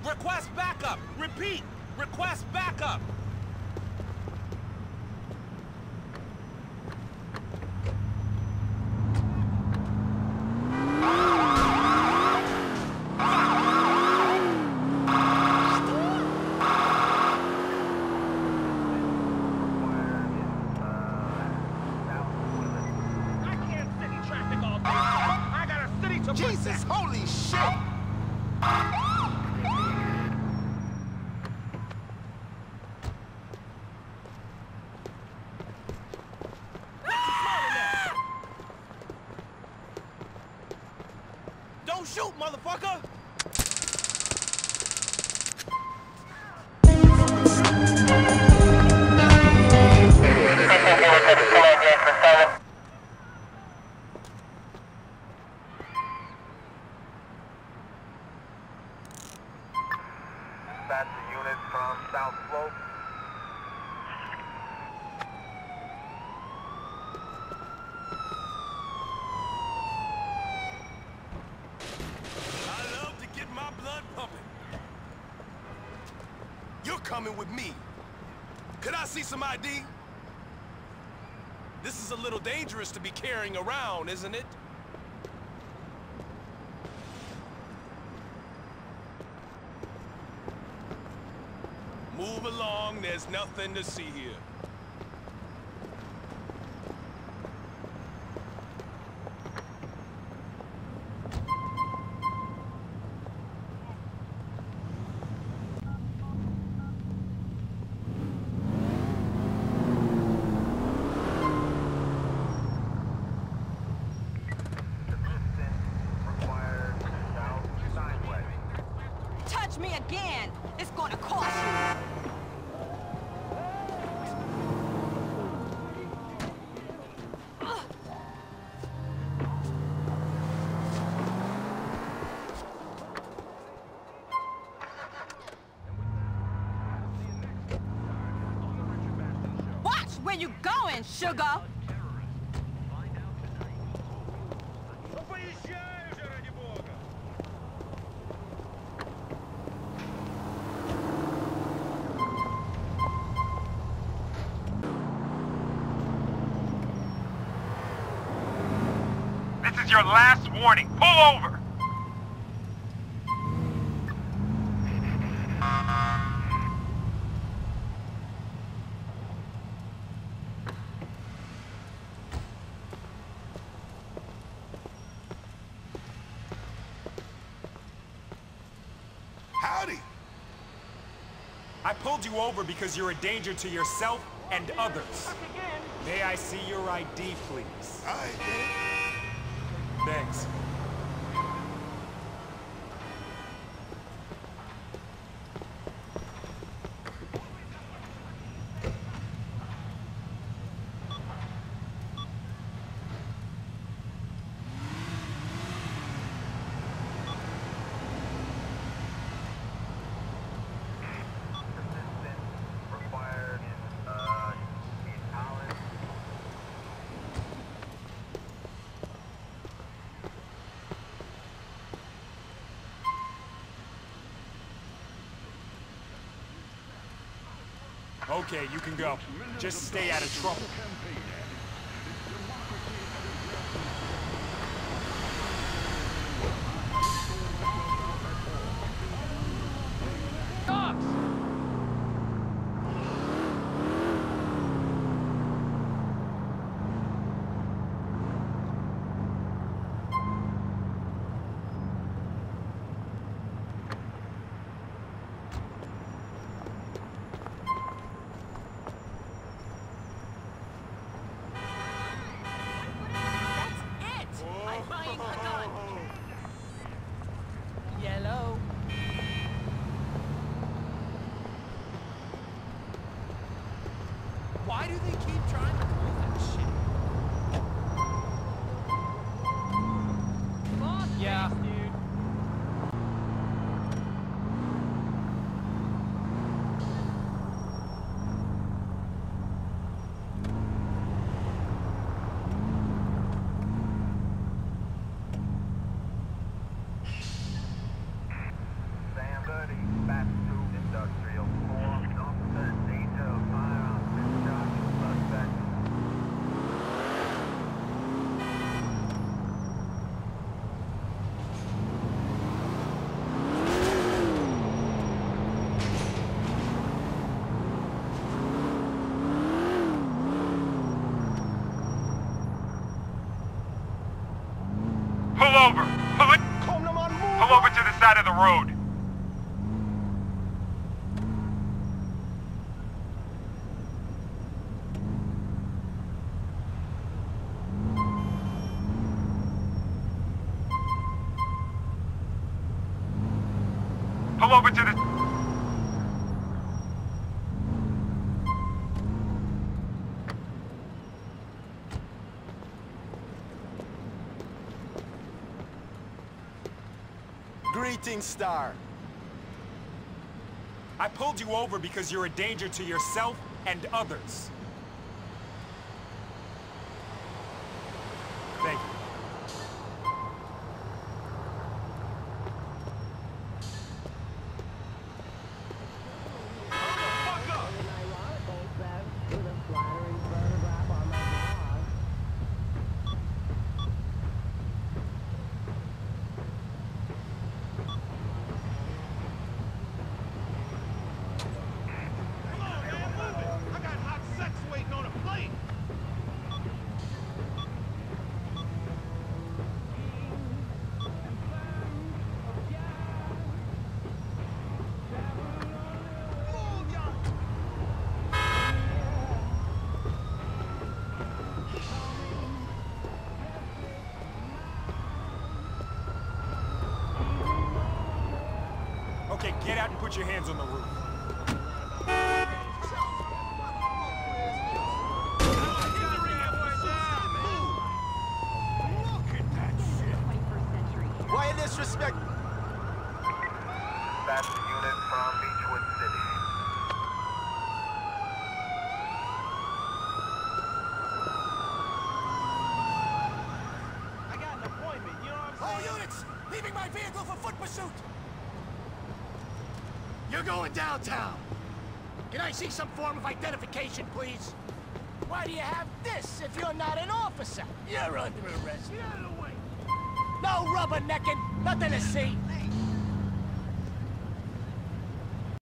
Request backup! Repeat! Request backup! Jesus, holy shit! Don't shoot, motherfucker! That's the unit from South Slope. I love to get my blood pumping. You're coming with me. Could I see some ID? This is a little dangerous to be carrying around, isn't it? Move along, there's nothing to see here. Touch me again! It's gonna cost you! Watch where you going, sugar! This is your last warning. Pull over! Howdy! I pulled you over because you're a danger to yourself and others. May I see your ID, please? Thanks. Okay, you can go. Just stay out of trouble. over. Pull over to the side of the road. Pull over to the... Greetings, Star. I pulled you over because you're a danger to yourself and others. Thank you. Okay, get out and put your hands on the roof. Look at that shit. Why disrespect? That's the unit from Beechwood City. I got an appointment, you know what I'm saying? All units, leaving my vehicle for foot pursuit. You're going downtown. Can I see some form of identification, please? Why do you have this if you're not an officer? You're under arrest. Get out of the way. No rubbernecking. Nothing to see.